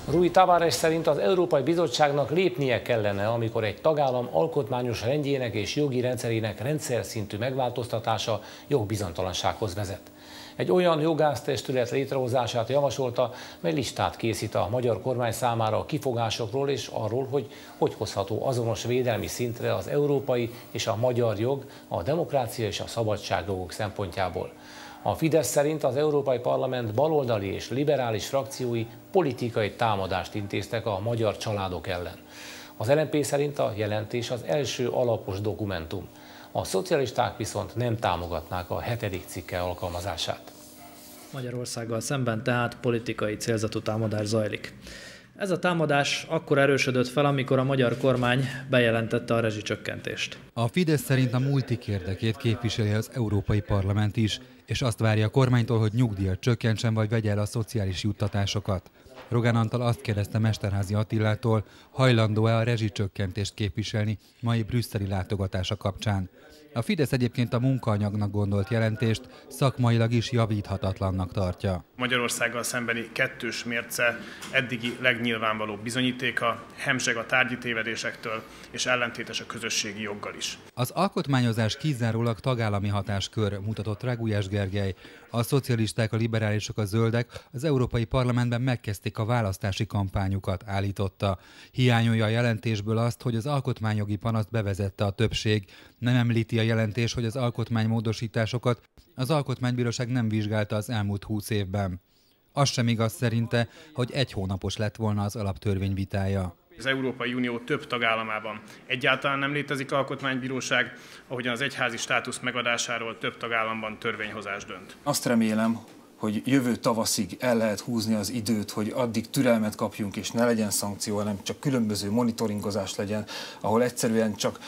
Rui Tavares szerint az Európai Bizottságnak lépnie kellene, amikor egy tagállam alkotmányos rendjének és jogi rendszerének rendszer szintű megváltoztatása jogbizonytalansághoz vezet. Egy olyan jogásztestület létrehozását javasolta, mely listát készít a magyar kormány számára a kifogásokról és arról, hogy hozható azonos védelmi szintre az európai és a magyar jog, a demokrácia és a szabadságjogok szempontjából. A Fidesz szerint az Európai Parlament baloldali és liberális frakciói politikai támadást intéztek a magyar családok ellen. Az LMP szerint a jelentés az első alapos dokumentum. A szocialisták viszont nem támogatnák a 7. cikke alkalmazását. Magyarországgal szemben tehát politikai célzatú támadás zajlik. Ez a támadás akkor erősödött fel, amikor a magyar kormány bejelentette a rezsicsökkentést. A Fidesz szerint a multik érdekét képviseli az Európai Parlament is, és azt várja a kormánytól, hogy nyugdíjat csökkentsen vagy vegye el a szociális juttatásokat. Rogán Antal azt kérdezte Mesterházy Attilától, hajlandó-e a rezsicsökkentést képviselni mai brüsszeli látogatása kapcsán. A Fidesz egyébként a munkaanyagnak gondolt jelentést szakmailag is javíthatatlannak tartja. Magyarországgal szembeni kettős mérce eddigi legnyilvánvalóbb bizonyítéka, hemzseg a tárgyi tévedésektől és ellentétes a közösségi joggal is. Az alkotmányozás kizárólag tagállami hatáskör, mutatott Rágulyás Gergely. A szocialisták, a liberálisok, a zöldek az Európai Parlamentben megkezdték a választási kampányukat, állította. Hiányolja a jelentésből azt, hogy az alkotmányjogi panaszt bevezette a többség. Nem említi a jelentés, hogy az alkotmánymódosításokat az Alkotmánybíróság nem vizsgálta az elmúlt 20 évben. Az sem igaz szerinte, hogy 1 hónapos lett volna az alaptörvény vitája. Az Európai Unió több tagállamában egyáltalán nem létezik alkotmánybíróság, ahogyan az egyházi státusz megadásáról több tagállamban törvényhozás dönt. Azt remélem, hogy jövő tavaszig el lehet húzni az időt, hogy addig türelmet kapjunk, és ne legyen szankció, hanem csak különböző monitoringozás legyen, ahol egyszerűen csak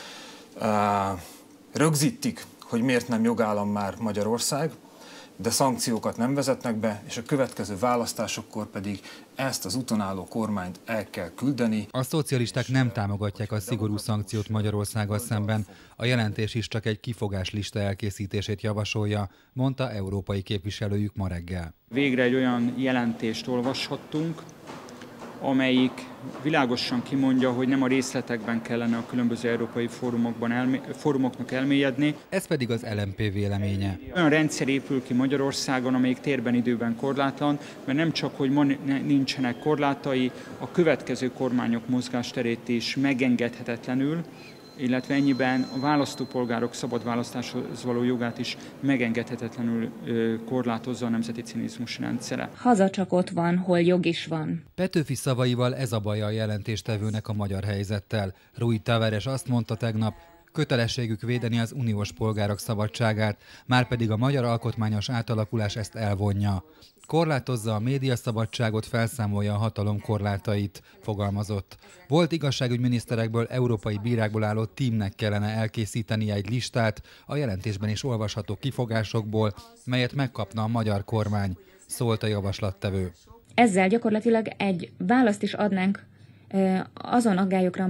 rögzítik, hogy miért nem jogállam már Magyarország, de szankciókat nem vezetnek be, és a következő választásokkor pedig ezt az úton álló kormányt el kell küldeni. A szocialisták nem támogatják a szigorú szankciót Magyarországgal szemben. A jelentés is csak egy kifogáslista elkészítését javasolja, mondta európai képviselőjük ma reggel. Végre egy olyan jelentést olvashattunk, amelyik világosan kimondja, hogy nem a részletekben kellene a különböző európai fórumoknak elmélyedni. Ez pedig az LMP véleménye. Olyan rendszer épül ki Magyarországon, amelyik térben, időben korlátlan, mert nem csak, hogy ma nincsenek korlátai, a következő kormányok mozgásterét is megengedhetetlenül, illetve ennyiben a választópolgárok szabad választáshoz való jogát is megengedhetetlenül korlátozza a nemzeti cinizmus rendszere. Haza csak ott van, hol jog is van. Petőfi szavaival ez a baja a jelentéstevőnek a magyar helyzettel. Rui Tavares azt mondta tegnap, kötelességük védeni az uniós polgárok szabadságát, márpedig a magyar alkotmányos átalakulás ezt elvonja. Korlátozza a médiaszabadságot, felszámolja a hatalom korlátait, fogalmazott. Volt igazságügyminiszterekből, európai bírákból álló tímnek kellene elkészítenie egy listát a jelentésben is olvasható kifogásokból, melyet megkapna a magyar kormány, szólt a javaslattevő. Ezzel gyakorlatilag egy választ is adnánk azon aggályokra,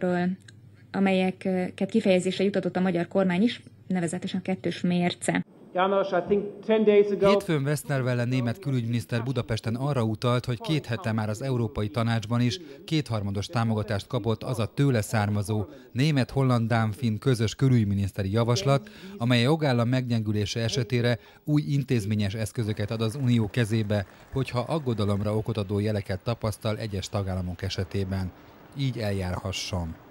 amelyeket kifejezésre jutatott a magyar kormány is, nevezetesen a kettős mérce. Hétfőn Westerwelle német külügyminiszter Budapesten arra utalt, hogy 2 hete már az Európai Tanácsban is 2/3 támogatást kapott az a tőle származó német-holland-dán-finn közös külügyminiszteri javaslat, amely a jogállam meggyengülése esetére új intézményes eszközöket ad az Unió kezébe, hogyha aggodalomra okot adó jeleket tapasztal egyes tagállamok esetében. Így eljárhasson.